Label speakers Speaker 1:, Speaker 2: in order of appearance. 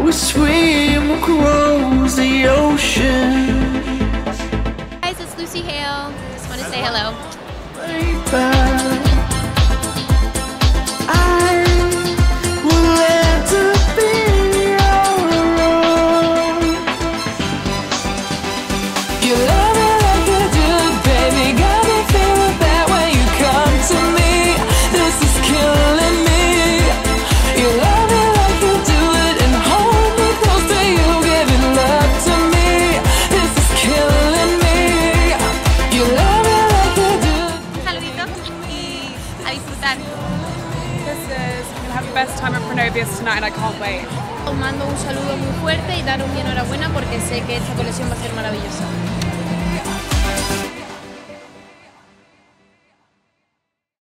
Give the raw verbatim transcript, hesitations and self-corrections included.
Speaker 1: we swim across the ocean.
Speaker 2: Guys, it's Lucy Hale. Just want to say hello.
Speaker 3: This is, we're gonna have the best time at Pronovias tonight and I can't wait.
Speaker 2: Os mando un saludo muy fuerte y daros mi enhorabuena porque sé que esta colección va a ser maravillosa.